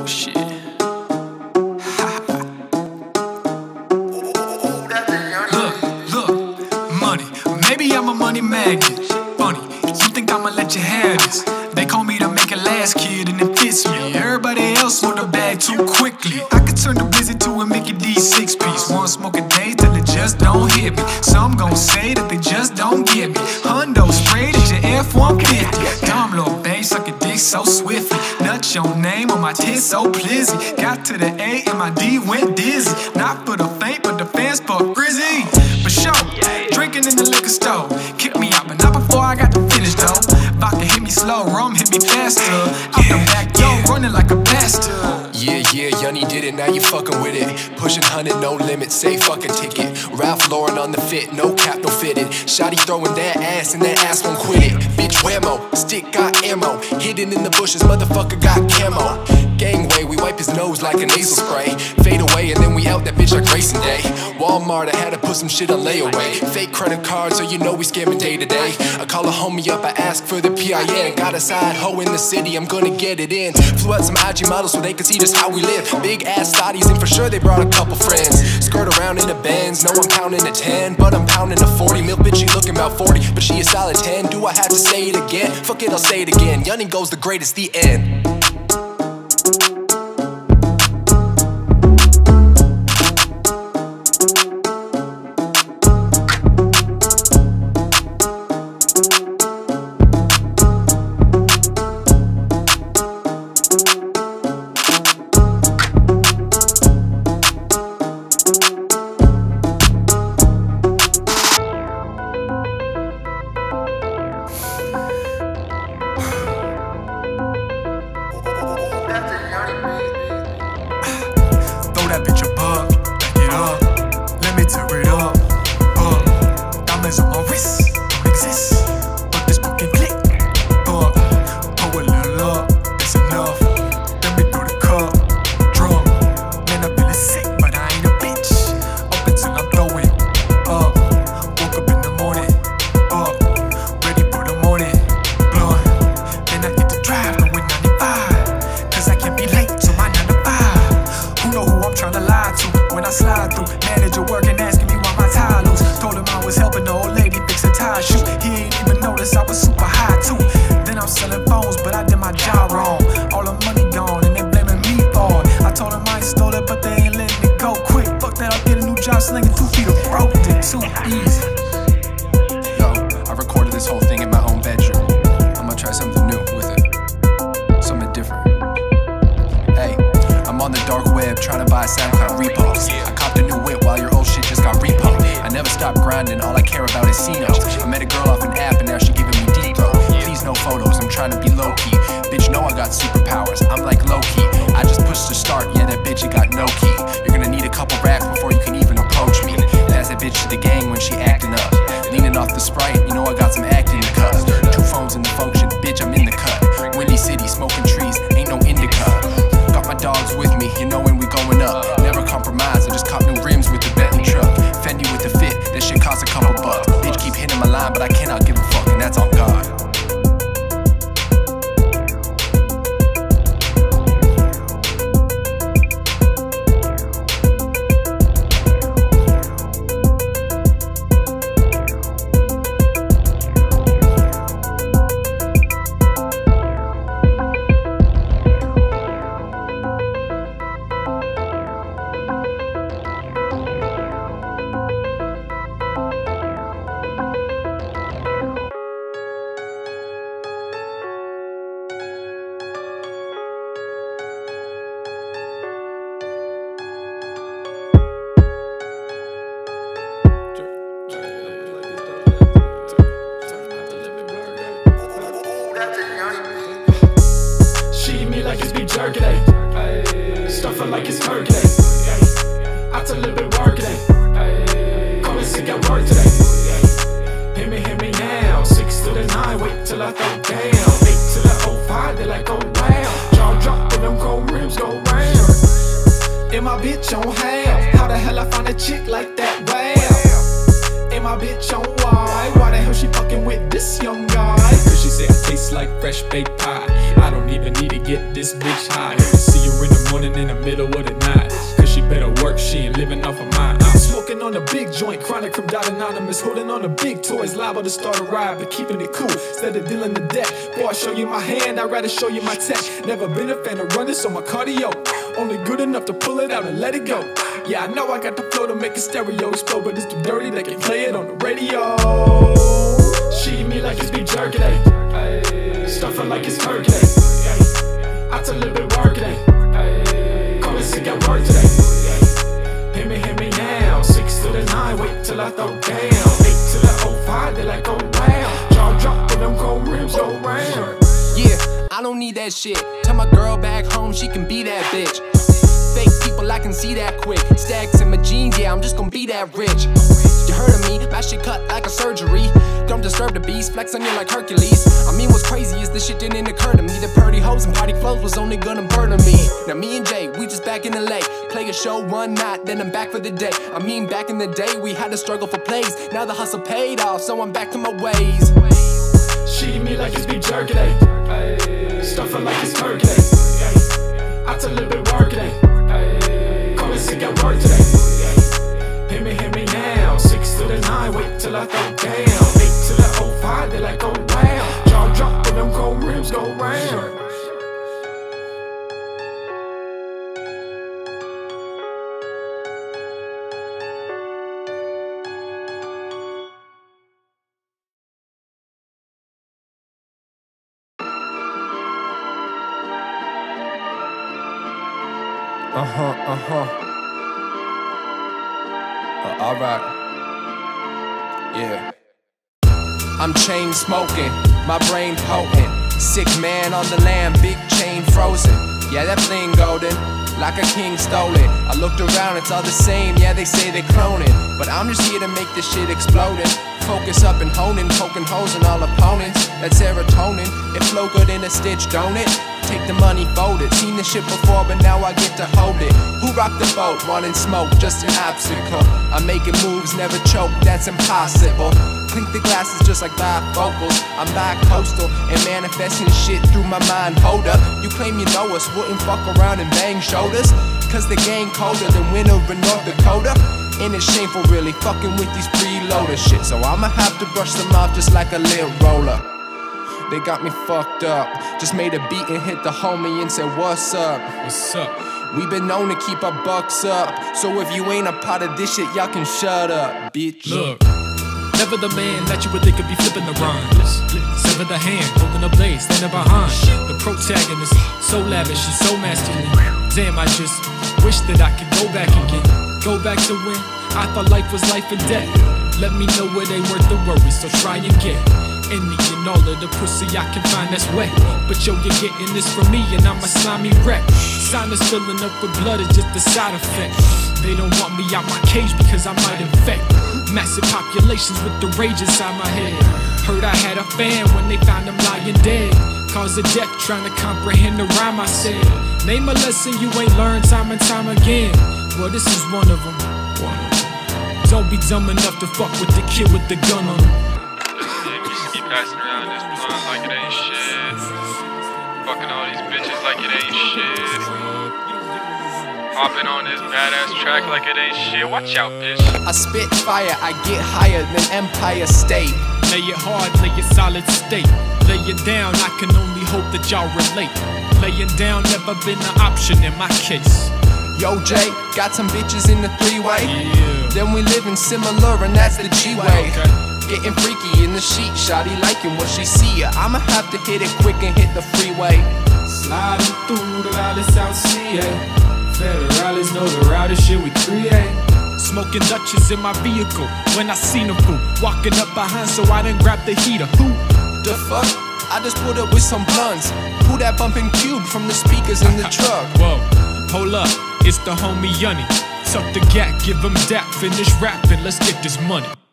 Oh shit. Look, money. Maybe I'm a money magnet. Funny, you think I'ma let you have this? They call me the make it last kid and it fits me. Everybody else want the bag too quickly. I could turn the Blizzard to a Mickey D 6-piece. One smoke a day till it just don't hit me. Some gon' say that they just don't get me. Hundo sprayed at your F-150. Dumb little babe, suck a dick so swiftly. Nut your name on my tits so plizzy. Got to the A and my D went dizzy. Not for the faint, but the fans for Grizzy. For sure, drinking in the liquor store. Kick me out, but not before I got to finish though. Vodka hit me slow, rum hit me faster. Out the back door, running like a bastard. Yeah, Yunny did it, now you fucking with it. Pushing 100, no limit, say fucking ticket. Ralph Lauren on the fit, no cap, no fitted. Shotty throwing that ass and that ass won't quit it. Bitch whammo, stick got ammo. Hidden in the bushes, motherfucker got camo. Gangway, we wipe his nose like a nasal spray. Fade away and then we out that bitch like racing day. Walmart, I had to put some shit on layaway. Fake credit cards, so you know we scamming day to day. I call a homie up, I ask for the PIN. Got a side hoe in the city, I'm gonna get it in. Flew out some IG models so they could see just how we live. Big ass thotties and for sure they brought a couple friends. Skirt around in the Benz, no I'm pounding a 10. But I'm pounding a 40, milk bitch she looking about 40. But she a solid 10, do I have to say it again? Fuck it, I'll say it again, Yunny goes the greatest, the end. Throw that bitch a buck, back it up. Let me tear it up. Diamonds on my wrist, don't exist, but this fucking click. Pull a little up, that's enough. Let me throw the cup, drunk. Man, I'm feeling sick, but I ain't a bitch. Up until I'm throwing up. Woke up in the morning, up, ready for the morning. Blunt, then I hit the drive, going 95. Cause I can't be late to my 9 to 5. Who know who I'm tryna lie to when I slide through? Manager working, asking me why my tie loose. Told him I was helping the old lady fix a tire shoe. He ain't even notice I was super high too. Then I'm selling phones, but I did my job wrong. All the money gone and they blaming me for it. I told them I ain't stole it, but they ain't letting it go quick. Fuck that, I'll get a new job slinging 2 feet of broke dick. Too easy. Yo, I recorded this whole thing in my own bedroom. I'ma try something new with it, something different. Hey, I'm on the dark web trying to buy SoundCloud repos. I copped a new whip while your old shit just got repo. I never stopped grinding, all I care about is C-notes. I met a girl off an app and now she giving me deep throat. Please no photos, I'm trying to be low-key. Bitch know I got superpowers, I'm like low-key. I just pushed to start, yeah that bitch it got no key. You're gonna need a couple racks before you can even approach me. Pass that bitch to the gang when she acting up. Leaning off the Sprite, you know I got some acting in the cup. 2 phones in the function, bitch I'm in the cut. Windy City, smoking trees, ain't no indica. Got my dogs with me, you know when we going up. Never compromise, I just cop new rims with the Bentley truck. Fendi with the fit, that shit costs a couple bucks. Bitch keep hitting my line, but I cannot give a fuck, and that's on God. Like it's beef jerky day, stuffing like it's turkey day. Out to live it work day. Call it sick at work today. Hit me now. 6 to the 9, wait till I throw down. 8 to the 05, they like go round. Jaw drop and them chrome rims go round. And my bitch on half. How the hell I find a chick like that? Wow. And my bitch on why? Why the hell she fucking with this young guy? Cause she said I taste like fresh baked pie. I don't even need to get this bitch high. See her in the morning, in the middle of the night, cause she better work, she ain't living off of mine. I'm smoking on a big joint, chronic from anonymous, holding on to big toys, liable to start a ride, but keeping it cool, instead of dealing the deck. Boy, I show you my hand, I'd rather show you my tech. Never been a fan of running, so my cardio only good enough to pull it out and let it go. Yeah, I know I got the flow to make a stereo explode, but it's too dirty, they can play it on the radio. She eat me like it's beef jerky day, stuff her like it's turkey day. I tell her bit work day, call it sick at work today. Hit me now, 6 to the 9, wait till I throw down. 8 to the 05, they like go round. Jaw drop and them chrome rims go round. Yeah, I don't need that shit. Tell my girl back home she can be that bitch. Fake people, I can see that quick. Stacks in my jeans, yeah, I'm just gonna be that rich. You heard of me, my shit cut like a surgery. Don't disturb the beast, flex on you like Hercules. I mean, what's crazy is this shit didn't occur to me. The purdy hoes and party flows was only gonna burden me. Now me and Jay, we just back in the lake. Play a show one night, then I'm back for the day. I mean, back in the day, we had to struggle for plays. Now the hustle paid off, so I'm back to my ways. She eat me like it's beef jerky day, stuff her like it's turkey day. I tell her bit work day, call it sick at work today. Hit me now, 6 to the 9, wait till I throw down. 8 to the 05, they like go round. Jaw drop and them chrome rims go round. Alright. Yeah. I'm chain smoking, my brain potent. Sick man on the land, big chain frozen. Yeah, that bling golden, like a king stole it. I looked around, it's all the same, yeah, they say they cloning, but I'm just here to make this shit exploding. Focus up and honing, poking holes in all opponents. That serotonin, it flow good in a stitch, don't it? Take the money, fold it. Seen this shit before, but now I get to hold it. Who rocked the boat? Wanting smoke, just an obstacle. I'm making moves, never choke, that's impossible. Clink the glasses just like bifocals. I'm bi-coastal and manifesting shit through my mind. Hold up, you claim you know us, wouldn't fuck around and bang shoulders? Cause the game colder than winter in North Dakota. And it's shameful really, fucking with these freeloader shit. So I'ma have to brush them off just like a lint roller. They got me fucked up. Just made a beat and hit the homie and said, what's up? What's up? We been known to keep our bucks up. So if you ain't a part of this shit, y'all can shut up, bitch. Look, never the man that you would think could be flipping the rhymes. Sever the hand, holding the blade, standing behind. The protagonist, so lavish, she's so masculine. Damn, I just wish that I could go back again. Go back to when I thought life was life and death. Let me know it ain't worth the worry, so try and get any and all of the pussy I can find that's wet. But yo, you're getting this from me and I'm a slimy wreck. Sinus filling up with blood is just a side effect. They don't want me out my cage because I might infect massive populations with the rage inside my head. Heard I had a fan when they found him lying dead. Cause of death, trying to comprehend the rhyme I said. Name a lesson you ain't learned time and time again. Well, this is one of them. Don't be dumb enough to fuck with the kid with the gun on him. Just keep passing around this blunt like it ain't shit. Fucking all these bitches like it ain't shit. Hopping on this badass track like it ain't shit. Watch out, bitch. I spit fire, I get higher than Empire State. Lay it hard, lay it solid state. Lay it down, I can only hope that y'all relate. Laying down never been an option in my case. Yo, Jay, got some bitches in the three-way. Yeah. Then we living similar and that's the G-way. Okay. Getting freaky in the sheet, shawty liking what she see ya. I'ma have to hit it quick and hit the freeway. Sliding through the valley South CA. Federales know the router shit we create. Smoking Dutchess in my vehicle when I seen a fool walking up behind, so I done grabbed the heater. Who the fuck? I just put up with some blunts. Who that bumping cube from the speakers in the truck? Whoa, hold up, it's the homie Yunny. Tuck the gap, give him dap, finish rapping, let's get this money.